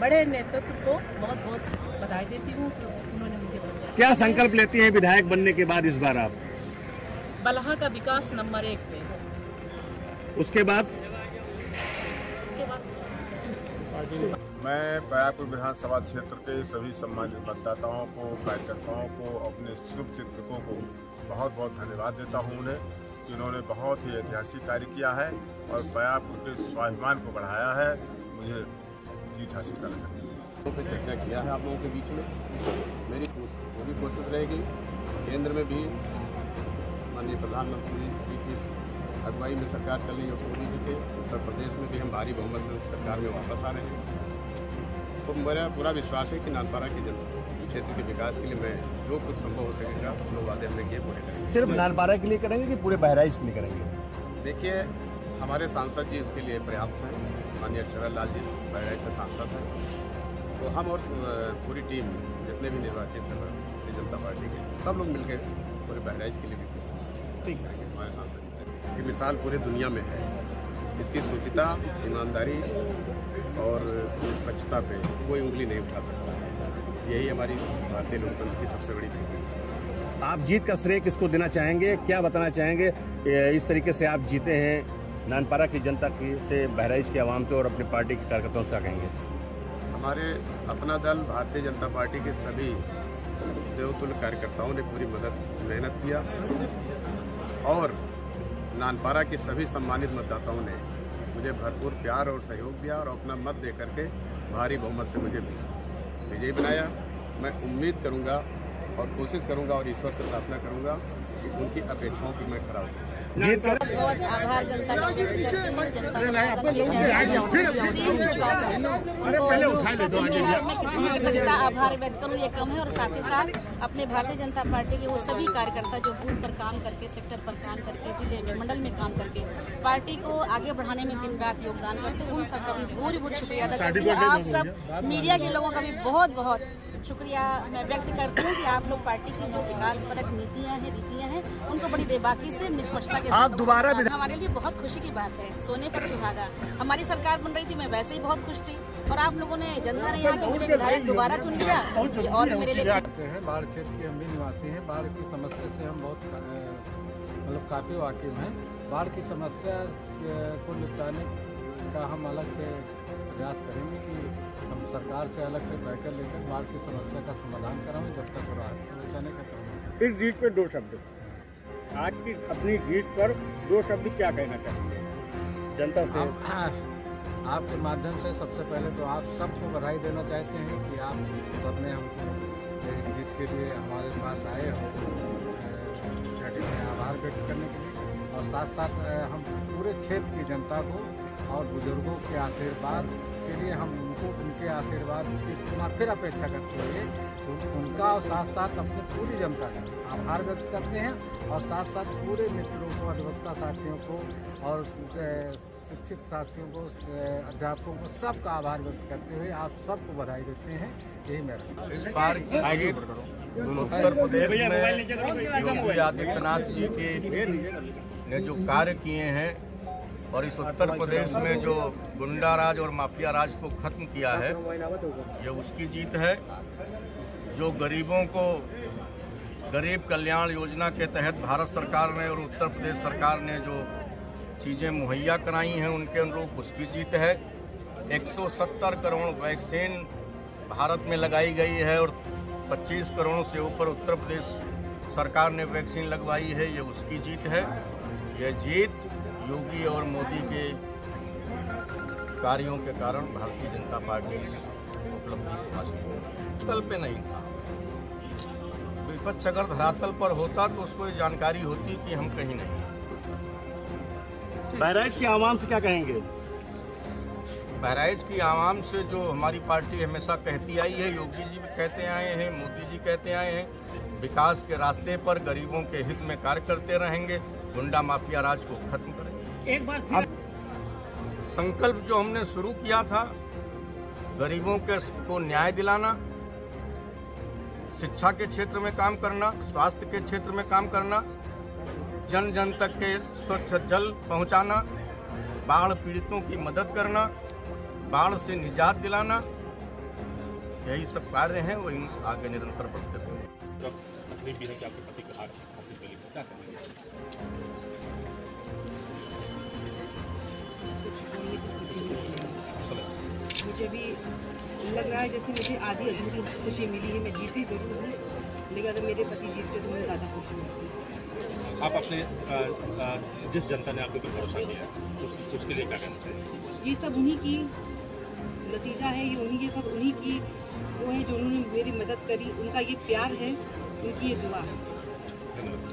बड़े नेतृत्व को बहुत बहुत बधाई देती हूँ। उन्होंने मुझे क्या संकल्प लेती हैं विधायक बनने के बाद इस बार आप? बलहा का विकास नंबर 1 पे। उसके बाद मैं बयापुर विधानसभा क्षेत्र के सभी सम्मानित मतदाताओं को, कार्यकर्ताओं को, अपने शुभ चिंतकों को बहुत बहुत धन्यवाद देता हूं उन्हें कि उन्होंने बहुत ही ऐतिहासिक कार्य किया है और बयापुर के स्वाभिमान को बढ़ाया है। मुझे जीत हासिल करना है। पे चर्चा किया है आप लोगों के बीच में। मेरी पूरी कोशिश रहेगी केंद्र में भी माननीय प्रधानमंत्री जी की अगुवाई में सरकार चल रही है मोदी जी के, उत्तर प्रदेश में भी हम भारी बहुमत से सरकार में वापस आ रहे हैं। तो मेरा पूरा विश्वास है कि नानपारा के क्षेत्र के विकास के लिए मैं जो कुछ संभव हो सकेगा लोग वादे हमने किए पूरे करेंगे। सिर्फ नानपारा के लिए करेंगे कि पूरे बहराइच के लिए करेंगे? देखिए, हमारे सांसद जी उसके लिए पर्याप्त हैं। माननीय छगन लाल जी बहराइच से सांसद हैं, तो हम और पूरी टीम जितने भी निर्वाचित हैं भारतीय जनता पार्टी के सब लोग मिलकर पूरे बहराइच के लिए भी ठीक है। हमारे सांसद की मिसाल पूरी दुनिया में है। इसकी शुचिता, ईमानदारी और निष्पक्षता पे कोई उंगली नहीं उठा सकता है। यही हमारी भारतीय लोकतंत्र की सबसे बड़ी खूबी है। आप जीत का श्रेय किसको देना चाहेंगे? क्या बताना चाहेंगे इस तरीके से आप जीते हैं नानपारा की जनता की से, बहराइच की आवाम से और अपनी पार्टी के कार्यकर्ताओं से कहेंगे? हमारे अपना दल भारतीय जनता पार्टी के सभी देवतुल्य कार्यकर्ताओं ने पूरी मेहनत किया और नानपारा के सभी सम्मानित मतदाताओं ने मुझे भरपूर प्यार और सहयोग दिया और अपना मत दे करके भारी बहुमत से मुझे विजयी बनाया। मैं उम्मीद करूंगा और कोशिश करूंगा और ईश्वर से प्रार्थना करूंगा कि उनकी अपेक्षाओं की मैं खरा उतरूं। बहुत आभार जनता का व्यक्त करती हूँ। जनता का आभार व्यक्त करूँ ये कम है। और साथ ही साथ अपने भारतीय जनता पार्टी के वो सभी कार्यकर्ता जो बूथ पर काम करके, सेक्टर पर काम करके, जिले में, मंडल में काम करके पार्टी को आगे बढ़ाने में दिन रात योगदान करते हैं, उन सबका भी पूरी पूरी शुक्रिया अदा करती हूँ। आप सब मीडिया के लोगों का भी बहुत बहुत शुक्रिया मैं व्यक्त करती हूँ कि आप लोग पार्टी की जो विकासपरक नीतियाँ हैं, रीतियाँ हैं, उनको बड़ी बेबाकी से, निष्पक्षता के साथ दोबारा हमारे लिए बहुत खुशी की बात है। सोने पर सुहागा। हमारी सरकार बन रही थी, मैं वैसे ही बहुत खुश थी और आप लोगों ने, जनता ने यहाँ के मुझे विधायक दोबारा चुन लिया और मेरे लिए बाढ़ क्षेत्र के हम भी निवासी हैं। बाढ़ की समस्या से हम बहुत मतलब काफ़ी वाकिफ हैं। बाढ़ की समस्या को निपटाने का हम अलग से प्रयास करेंगे कि हम सरकार से अलग से बैठकर लेकर बाढ़ की समस्या का समाधान कराएं जब तक पहुँचाने का काम। इस जीत पे 2 शब्द, आज की अपनी जीत पर 2 शब्द क्या कहना चाहेंगे जनता से? आपके माध्यम से सबसे पहले तो आप सबको बधाई देना चाहते हैं कि आप सबने हमको इस जीत के लिए हमारे पास आए हो, आभार व्यक्त करने के लिए। और साथ साथ हम पूरे क्षेत्र की जनता को और बुजुर्गों के आशीर्वाद के लिए हम उनके आशीर्वाद की पुनः फिर अपेक्षा करते हुए उनका और साथ साथ अपनी पूरी जनता का आभार व्यक्त करते हैं। और साथ साथ पूरे मित्रों को, अधिवक्ता साथियों को और शिक्षित साथियों को, अध्यापकों को, सबका आभार व्यक्त करते हुए आप सबको बधाई देते हैं। यही मेरा इस बार की उत्तर प्रदेश में योगी आदित्यनाथ जी के ने जो कार्य किए हैं और इस उत्तर प्रदेश में जो गुंडा राज और माफिया राज को खत्म किया है, ये उसकी जीत है। जो गरीबों को गरीब कल्याण योजना के तहत भारत सरकार ने और उत्तर प्रदेश सरकार ने जो चीज़ें मुहैया कराई हैं उनके अनुरूप उसकी जीत है। 170 करोड़ वैक्सीन भारत में लगाई गई है और 25 करोड़ से ऊपर उत्तर प्रदेश सरकार ने वैक्सीन लगवाई है, ये उसकी जीत है। यह जीत योगी और मोदी के कार्यों के कारण भारतीय जनता पार्टी उपलब्धि हासिल तल पे नहीं था। विपक्ष अगर धरातल पर होता तो उसको ये जानकारी होती कि हम कहीं नहीं। बहराइच की आवाम से क्या कहेंगे? बहराइच की आवाम से जो हमारी पार्टी हमेशा कहती आई है, योगी जी भी कहते आए हैं, मोदी जी कहते आए हैं, विकास के रास्ते पर गरीबों के हित में कार्य करते रहेंगे, गुंडा माफिया राज को खत्म करेंगे। एक बार फिर संकल्प जो हमने शुरू किया था, गरीबों को न्याय दिलाना, शिक्षा के क्षेत्र में काम करना, स्वास्थ्य के क्षेत्र में काम करना, जन जन तक के स्वच्छ जल पहुंचाना, बाढ़ पीड़ितों की मदद करना, बाढ़ से निजात दिलाना यही सब कार्य हैं, वो इन आगे निरंतर बढ़ते रहेंगे। तकलीफ भी है कि आपके पति को हार हासिल कर ली, क्या करेंगे? मुझे भी लग रहा है जैसे मुझे आधी अधूरी खुशी मिली है। मैं जीती जरूर हूँ, लेकिन अगर मेरे पति जीतते तो मुझे ज़्यादा खुशी मिलती। आप अपने जिस जनता ने आपको कुछ भरोसा किया उसके लिए क्या कहना चाहिए? ये सब उन्हीं की नतीजा है, ये सब उन्हीं की वो है जो उन्होंने मेरी मदद करी। उनका ये प्यार है, उनकी ये दुआ है। धन्यवाद।